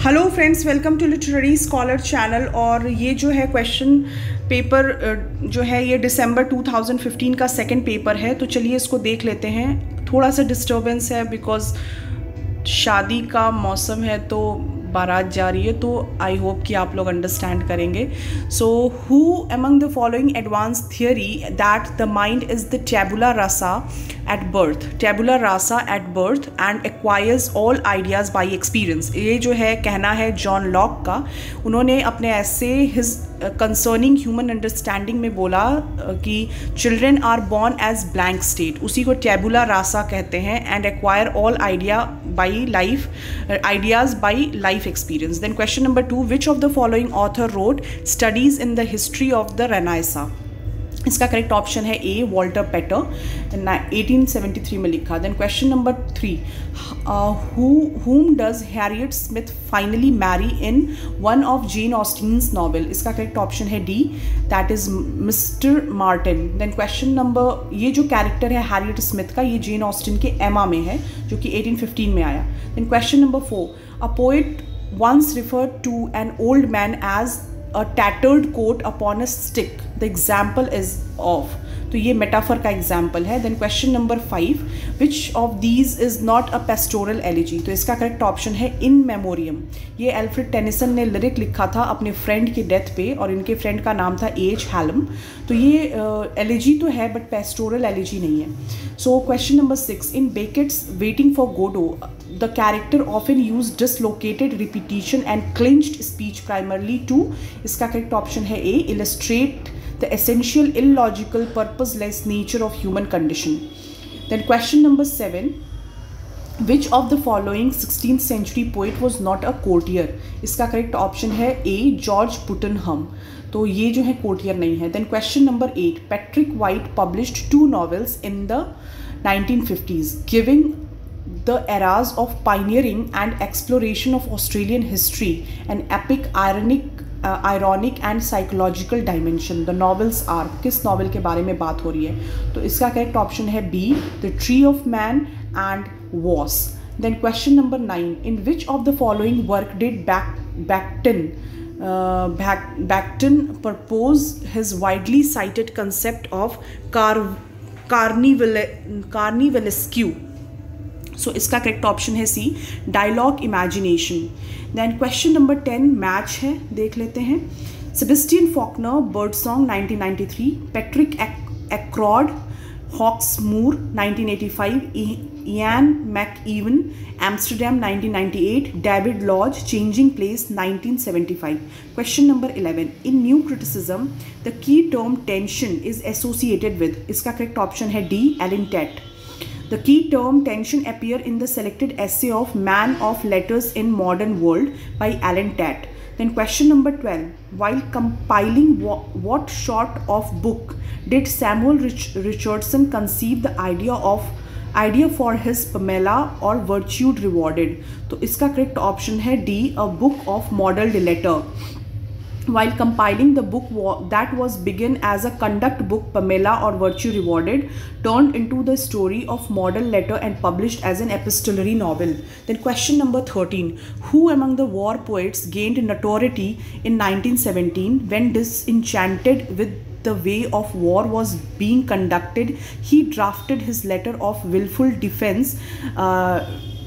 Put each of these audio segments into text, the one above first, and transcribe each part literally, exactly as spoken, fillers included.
Hello friends, welcome to literary scholar channel. और ये जो है क्वेश्चन पेपर जो है ये दिसंबर टू थाउजेंड फिफ्टीन का सेकंड पेपर है। तो चलिए इसको देख लेते हैं। थोड़ा सा डिस्टर्बेंस है बिकॉज शादी का मौसम है तो बारात जा रही है, तो आई होप कि आप लोग अंडरस्टैंड करेंगे। So who among the following advance theory that the mind is the tabula rasa at birth tabula rasa at birth and acquires all ideas by experience. ये जो है कहना है जॉन लॉक का। उन्होंने अपने ऐसे हिज कंसर्निंग ह्यूमन अंडरस्टैंडिंग में बोला कि children are born as blank state, उसी को टेबुला रासा कहते हैं, and acquire all idea by life ideas by life experience. Then question number two, which of the following author wrote studies in the history of the Renaissance? इसका correct option है A, Walter Pater, eighteen seventy three में लिखा। Then question number three, whom does Harriet Smith finally marry in one of Jane Austen's novel? इसका correct option है D, that is mister Martin. Then question number, ये जो character है Harriet Smith का, ये Jane Austen के एमा में है जो कि एटीन फिफ्टीन में आया। Then question number four, a poet once referred to an old man as a tattered coat upon a stick. The example is of, तो ये मेटाफर का एग्जाम्पल है। Then question number five, which of these is not a pastoral elegy? तो इसका correct option है in Memoriam. ये Alfred Tennyson ने lyric लिखा था अपने फ्रेंड की डेथ पे, और इनके फ्रेंड का नाम था एच हैलम। तो ये एलिजी uh, तो है बट पेस्टोरल एलिजी नहीं है। So question number six, in Beckett's waiting for Godot the character often used dislocated repetition and clinched speech primarily to, इसका correct option है A, illustrate the essential illogical purposeless nature of human condition. Then question number seven, which of the following sixteenth century poet was not a courtier? इसका correct option है A, George Puttenham. तो ये जो है courtier नहीं है। Then question number eight, Patrick White published two novels in the nineteen fifties giving the eras of pioneering and exploration of Australian history, an epic, ironic, uh, ironic and psychological dimension. The novels are, किस novel के बारे में बात हो रही है? तो इसका करेक्ट ऑप्शन है बी, The Tree of Man and Was. Then question number nine, in which of the following work did Back, Backton uh, Back, Backton propose his widely cited concept of car, carnival, carnivalesque? So so, इसका correct option है C, dialogue imagination. Then question number ten match है, देख लेते हैं। Sebastian Faulkner, bird song nineteen ninety three, Patrick Ackroyd, Hawksmoor nineteen eighty five, Ian McEwan, Amsterdam nineteen ninety eight, David Lodge, changing place nineteen seventy five. Question number eleven, in new criticism the key term tension is associated with? इसका correct option है D, Allen Tate. The key term tension appear in the selected essay of Man of Letters in Modern World by Alan Tate. Then question number twelve. While compiling what sort of book did Samuel Rich Richardson conceive the idea of idea for his Pamela or Virtue Rewarded? तो इसका correct option है D, a book of modeled letter. While compiling the book that was begun as a conduct book, Pamela or Virtue Rewarded, turned into the story of model letter and published as an epistolary novel. Then question number thirteen, who among the war poets gained notoriety in nineteen seventeen when disenchanted with the way of war was being conducted, he drafted his letter of willful defense, uh,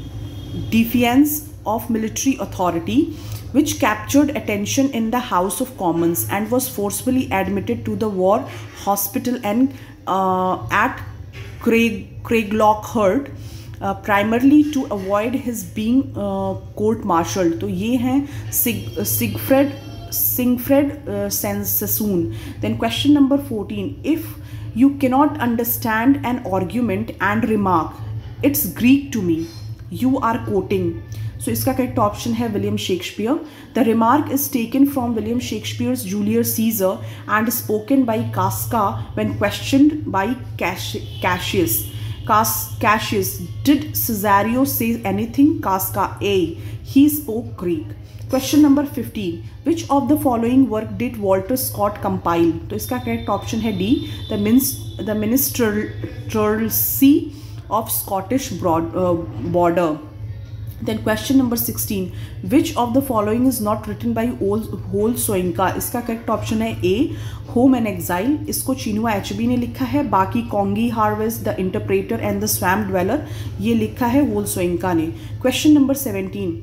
defiance of military authority, which captured attention in the House of Commons and was forcibly admitted to the War Hospital and uh, at Craig, Craiglockhart, uh, primarily to avoid his being uh, court-martialed. तो ये हैं Sig Sigfred Sigfred uh, Sassoon. Then question number fourteen, if you cannot understand an argument and remark, it's Greek to me, you are quoting? So इसका correct option है William Shakespeare. The remark is taken from William Shakespeare's Julius Caesar and spoken by Casca when questioned by Cassius. Cassius, did Cesario say anything? Casca, A, he spoke Greek. Question number fifteen, which of the following work did Walter Scott compile? तो इसका correct option है D, the minstrelsy of Scottish broad, uh, border. Then question number sixteen, which of the following is not written by Hole Soyinka? इसका correct option है A, home and exile, इसको Chinua Achebe ने लिखा है। बाकी Kongi harvest, the interpreter and the swamp dweller, ये लिखा है होल सोइंका ने। Question number seventeen,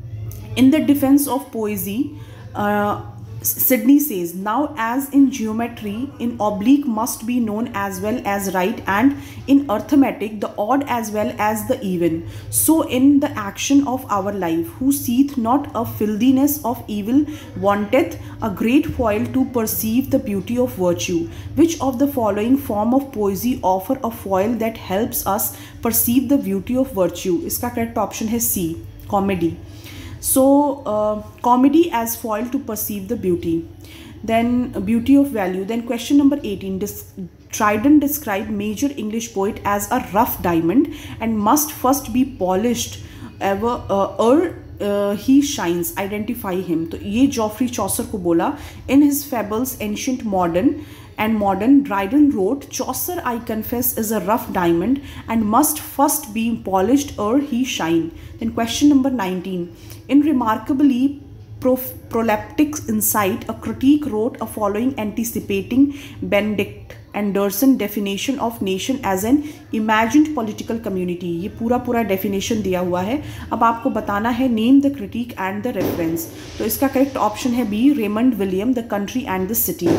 in the defense of poesy, uh, Sidney says, now as in geometry, in oblique must be known as well as right, and in arithmetic the odd as well as the even. So in the action of our life, who seeth not a filthiness of evil, wanteth a great foil to perceive the beauty of virtue. Which of the following form of poesy offer a foil that helps us perceive the beauty of virtue? इसका correct option है C, comedy. So uh, comedy as foil to perceive the beauty. Then uh, beauty of value. Then question number eighteen, Dis- Dryden described major English poet as a rough diamond and must first be polished ever uh, or uh, he shines. Identify him. तो ये Geoffrey Chaucer को बोला। In his fables ancient modern and modern, Dryden wrote, Chaucer, I confess, is a rough diamond and must first be polished ere he shine. Then question number nineteen, in remarkably prof- proleptic insight, a critic wrote a following anticipating Benedict Anderson definition of nation as an imagined political community. ये पूरा पूरा definition दिया हुआ है। अब आपको बताना है name the critic and the reference। तो इसका correct option है B, Raymond William, The Country and the City.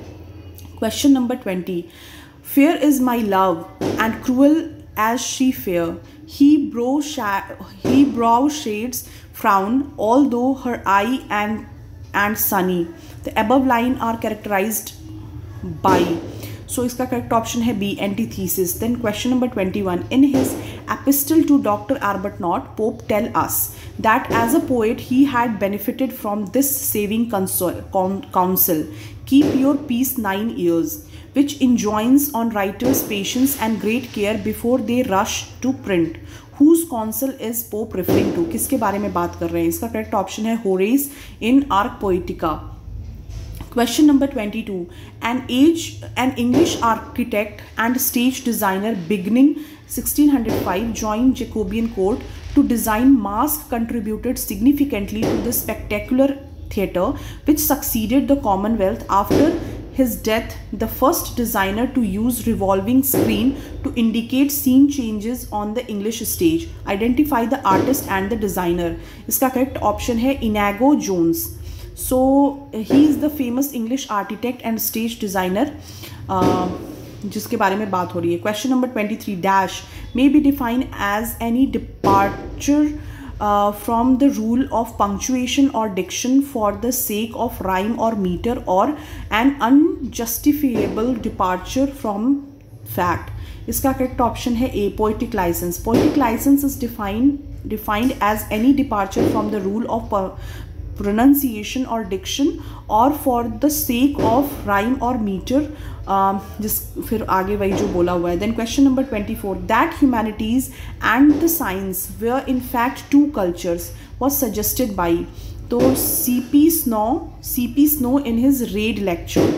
Question number twenty, fair is my love and cruel as she fair, he brow sh- he brow shades frown although her eye and and sunny. The above line are characterized by, so इसका correct option है B, antithesis. Then question number twenty-one, in his epistle to Doctor Arbuthnot, Pope tell us that as a poet he had benefited from this saving console, con- counsel, keep your peace nine years, which enjoins on writers patience and great care before they rush to print. Whose counsel is Pope referring to? किसके बारे में बात कर रहे हैं? इसका correct option है Horace in Arc Poetica. Question number twenty-two, an age an English architect and stage designer beginning sixteen oh five joined Jacobean court to design masque contributed significantly to the spectacular theatre which succeeded the Commonwealth. After his death, the first designer to use revolving screen to indicate scene changes on the English stage. Identify the artist and the designer. इसका correct option है Inigo Jones. So he is the famous English architect and stage designer uh, जिसके बारे में बात हो रही है। Question number twenty-three, dash may be defined as any departure uh, from the rule of punctuation or diction for the sake of rhyme or meter, or an unjustifiable departure from fact. इसका correct option है A, poetic license. Poetic license is defined defined as any departure from the rule of pronunciation or diction or for the sake of rhyme or meter, uh, जिस फिर आगे वही जो बोला हुआ है। Then question number twenty-four, that humanities and the science were in fact two cultures was suggested by, तो C P Snow C P Snow in his raid lecture.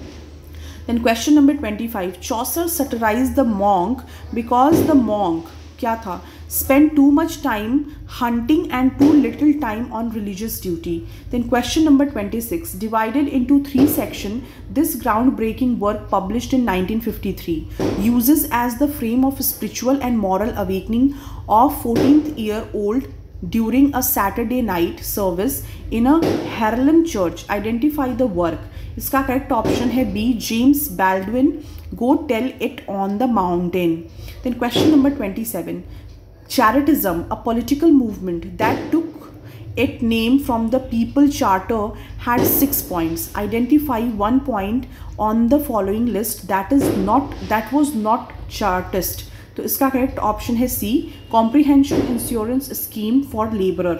Then question number twenty-five, Chaucer satirized the monk because the monk क्या था, spend too much time hunting and too little time on religious duty. Then question number twenty-six, divided into three sections, this groundbreaking work published in nineteen fifty-three uses as the frame of spiritual and moral awakening of fourteenth year old during a Saturday night service in a Harlem church. Identify the work. इसका correct option है B, James Baldwin, Go Tell It on the Mountain. Then question number twenty-seven, Charitism, a political movement that took its name from the People Charter, had six points. Identify one point on the following list that is not that was not Chartist. तो इसका correct option है C, Comprehension Insurance Scheme for Laborer.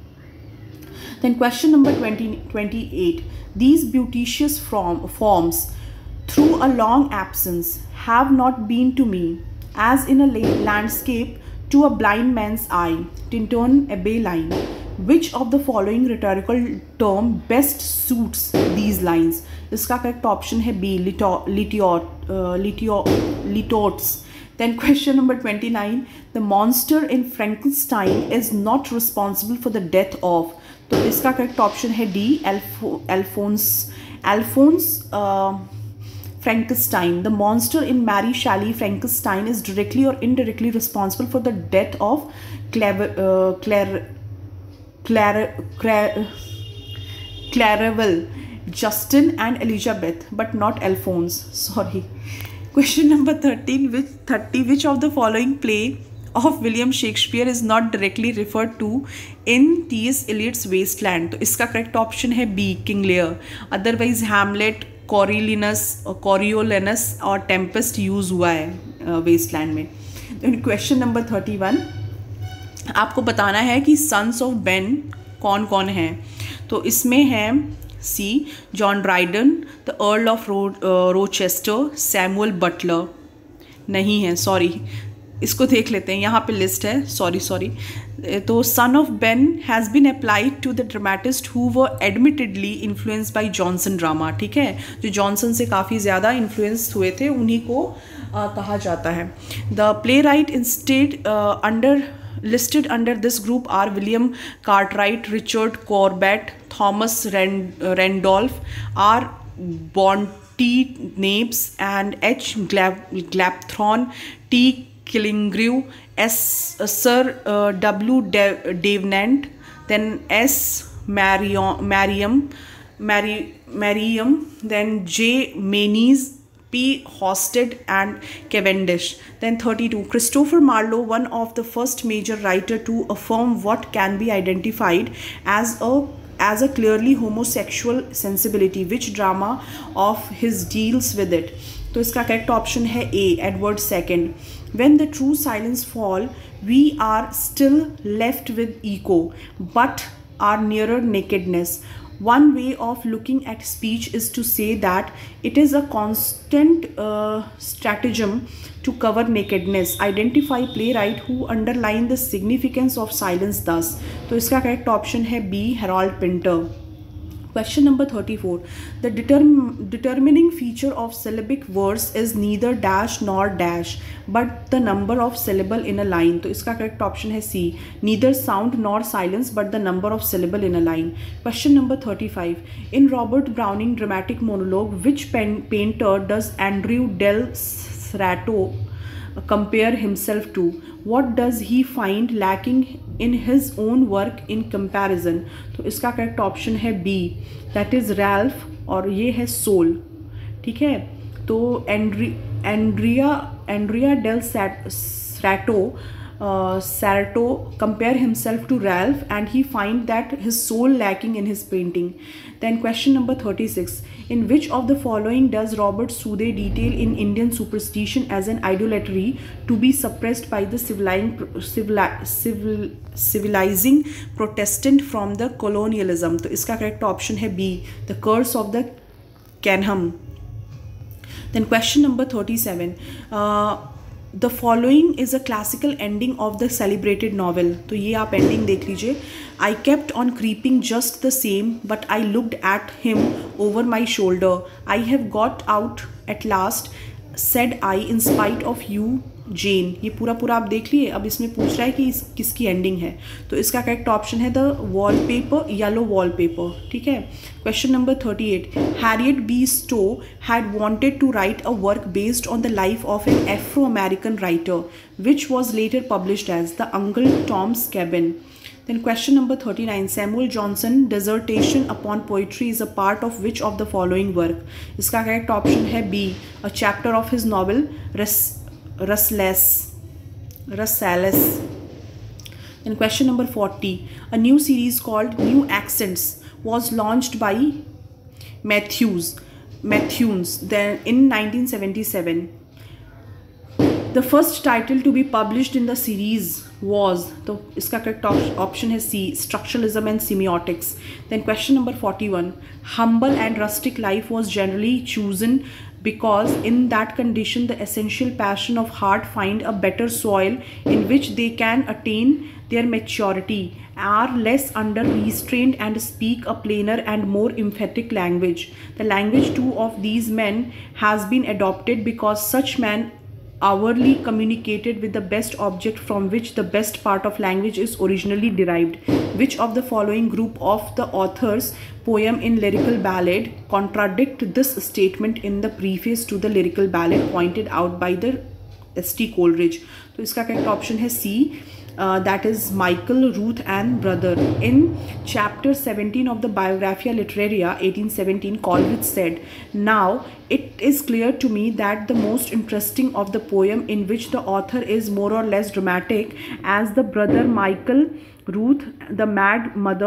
Then question number twenty, twenty-eight, these beauteous form, forms through a long absence have not been to me as in a landscape to a blind man's eye. Tinton Abbey line. Which of the following rhetorical term best suits these lines? इसका correct option है B, litort, litort, uh, litort, litorts. Then question number twenty-nine, the monster in Frankenstein is not responsible for the death of, तो इसका correct option है D, Alphonse Alphonse Frankenstein. The monster in Mary Shelley Frankenstein is directly or indirectly responsible for the death of Claire, uh, Claire, Claire, Claire, Clairville, Justin and Elizabeth, but not Alphonse. Sorry. Question number thirteen. Which thirty? Which of the following play of William Shakespeare is not directly referred to in T S Eliot's Wasteland? तो इसका correct option है B, King Lear. Otherwise Hamlet, Coriolanus Coriolanus और Tempest use हुआ है Wasteland uh, में. Question number thirty one, आपको बताना है कि सन्स ऑफ बेन कौन कौन हैं. तो इसमें है C, John Dryden, the Earl of Rochester, Samuel Butler. नहीं है, सॉरी, इसको देख लेते हैं, यहाँ पे लिस्ट है, सॉरी सॉरी तो son of Ben has been applied to the dramatist who were admittedly influenced by Jonson drama. ठीक है, जो जॉनसन से काफ़ी ज़्यादा इन्फ्लुएंस हुए थे उन्हीं को आ, कहा जाता है. The playwright instead under listed under this group are William Cartwright, Richard Corbett, Thomas Randolph, R. Bonty-Napes, and H. Glapthorne, T. Killigrew, S. Uh, Sir uh, W. De- Davenant, then S. Marion, Mariam, Mary, Mariam, then J. Maynes, P. Hosted and Cavendish. Then thirty-two, Christopher Marlowe, one of the first major writer to affirm what can be identified as a as a clearly homosexual sensibility. Which drama of his deals with it? तो इसका correct option है A, Edward second. When the true silence fall, we are still left with echo, but are nearer nakedness. One way of looking at speech is to say that it is a constant uh, stratagem to cover nakedness. Identify playwright who underline the significance of silence thus. तो इसका correct option है B, Harold Pinter. Question number thirty-four. The determ determining feature of syllabic verse is neither dash nor dash, but the number of syllable in a line. तो इसका correct option है C. Neither sound nor silence, but the number of syllable in a line. Question number thirty-five. In Robert Browning dramatic monologue, which pen painter does Andrew Del Sarto compare himself to? What does he find lacking in his own work in comparison? तो इसका correct option है B, that is Ralph, और ये है Saul. ठीक है, तो Andre Andrea Andrea del Sarto Sarto compare himself to Ralph and he find that his soul lacking in his painting. Then question number thirty-six. In which of the following does Robert Southey detail in Indian superstition as an idolatry to be suppressed by the civilizing, civili, civil, civilizing Protestant from the colonialism? तो इसका correct option है B, the curse of the Canham. Then question number thirty-seven. Uh, The following is a classical ending of the celebrated novel. तो ये आप ending देख लीजिए. I kept on creeping just the same, but I looked at him over my shoulder. I have got out at last, said I, in spite of you, Jane. ये पूरा पूरा आप देख लिए. अब इसमें पूछ रहा है कि इस किसकी एंडिंग है. तो इसका करेक्ट ऑप्शन है द वॉलपेपर, येलो वॉलपेपर. ठीक है. Question number thirty eight. Harriet B Stowe had wanted to write a work based on the life of an Afro-American writer, which was later published as The Uncle Tom's Cabin. Then question number thirty-nine. Samuel Johnson dissertation upon poetry is a part of which of the following work? इसका correct option है B, a chapter of his novel Rasselas. Rasselas. Then question number forty. A new series called New Accents was launched by Matthews. Matthews then in nineteen seventy-seven. The first title to be published in the series was, तो इसका correct option है C, structuralism and semiotics. Then question number forty-one. Humble and rustic life was generally chosen because in that condition the essential passion of heart find a better soil in which they can attain their maturity, are less under restraint and speak a plainer and more emphatic language. The language too of these men has been adopted because such men hourly communicated with the best object from which the best part of language is originally derived. Which of the following group of the author's poem in lyrical ballad contradict this statement in the preface to the lyrical ballad pointed out by the S T Coleridge? तो इसका correct option है सी, Uh, that is Michael, Ruth and Brother. In chapter seventeen of the Biographia Literaria eighteen seventeen, Coleridge said, "Now it is clear to me that the most interesting of the poem in which the author is more or less dramatic as the brother Michael, Ruth, the mad mother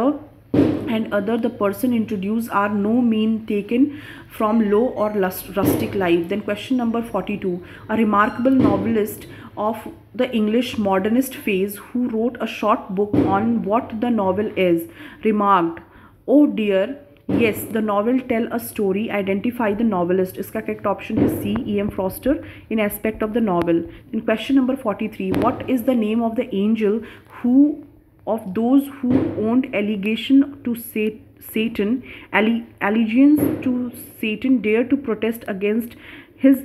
and other the person introduced are no mean taken from low or rustic life." Then question number forty-two. A remarkable novelist of the English modernist phase who wrote a short book on what the novel is remarked, "Oh dear, yes, the novel tell a story, identify the novelist." इसका correct option है C, E M Forster in aspect of the novel. Then question number forty-three. What is the name of the angel who of those who owned allegation to say Satan, allegiance to Satan, dare to protest against his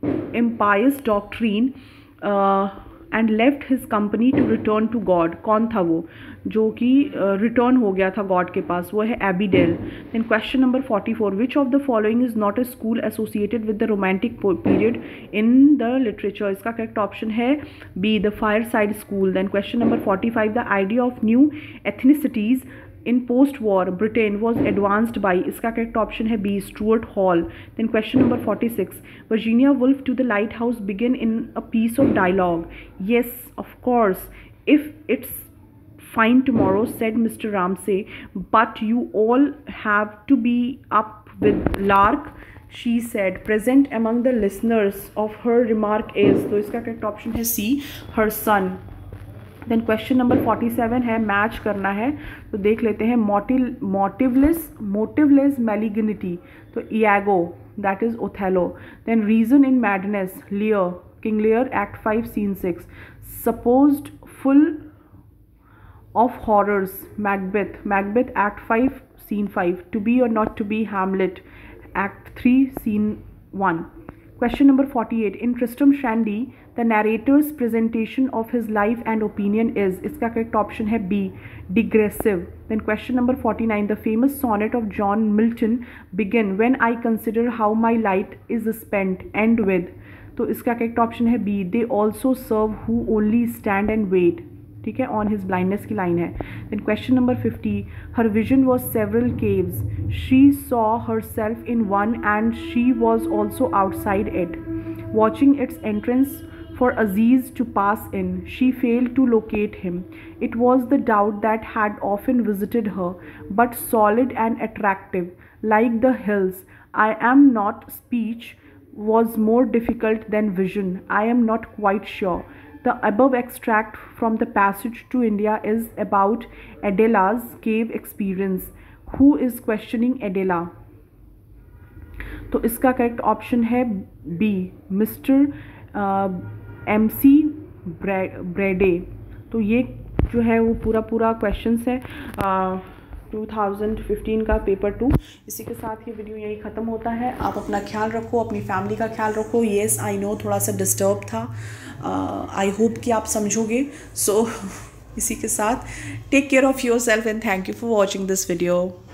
impious doctrine uh, and left his company to return to God? कौन था वो जो कि return uh, हो गया था God के पास? वो है एबीडेल. Then question number forty-four. Which of the following is not a school associated with the romantic period in the literature? इसका करेक्ट ऑप्शन है B, the fireside school. Then question number forty-five. The idea of new ethnicities in post-war Britain was advanced by? इसका correct option है B, Stuart Hall. Then question number forty-six. Virginia Woolf to the Lighthouse begin in a piece of dialogue. Yes, of course, if it's fine tomorrow, said Mister Ramsay, but you all have to be up with lark. She said. Present among the listeners of her remark is? तो इसका correct option है C, her son. Then question number forty-seven है, match करना है तो देख लेते हैं. मोटिव मोटिवलेस मोटिवलेस मैलिग्निटी, तो Iago, that is Othello. Then reason in madness, Lear, King Lear, act five scene six. Supposed full of horrors, Macbeth, Macbeth act five scene five. To be और not to be, Hamlet, act three scene one. Question number forty-eight. In Tristram Shandy, the narrator's presentation of his life and opinion is? इसका correct option है B, digressive. Then question number forty-nine. The famous sonnet of John Milton begin, "When I consider how my light is spent," end with? तो इसका correct option है B, they also serve who only stand and wait. ठीक है, on his blindness की line है. Then question number fifty. Her vision was several caves, she saw herself in one and she was also outside it. Watching its entrance for Aziz to pass in, she failed to locate him. It was the doubt that had often visited her, but solid and attractive, like the hills. I am not speech was more difficult than vision. I am not quite sure. The above extract from the Passage to India is about Adela's cave experience. Who is questioning Adela? तो इसका correct option है B, mister McBryde. तो ये जो है वो पूरा पूरा क्वेश्चंस है टू थाउजेंड फिफ्टीन का पेपर टू. इसी के साथ ये वीडियो यही ख़त्म होता है. आप अपना ख्याल रखो, अपनी फैमिली का ख्याल रखो. येस आई नो थोड़ा सा डिस्टर्ब था, आई uh, होप कि आप समझोगे. सो so, इसी के साथ take care of yourself and thank you for watching this video.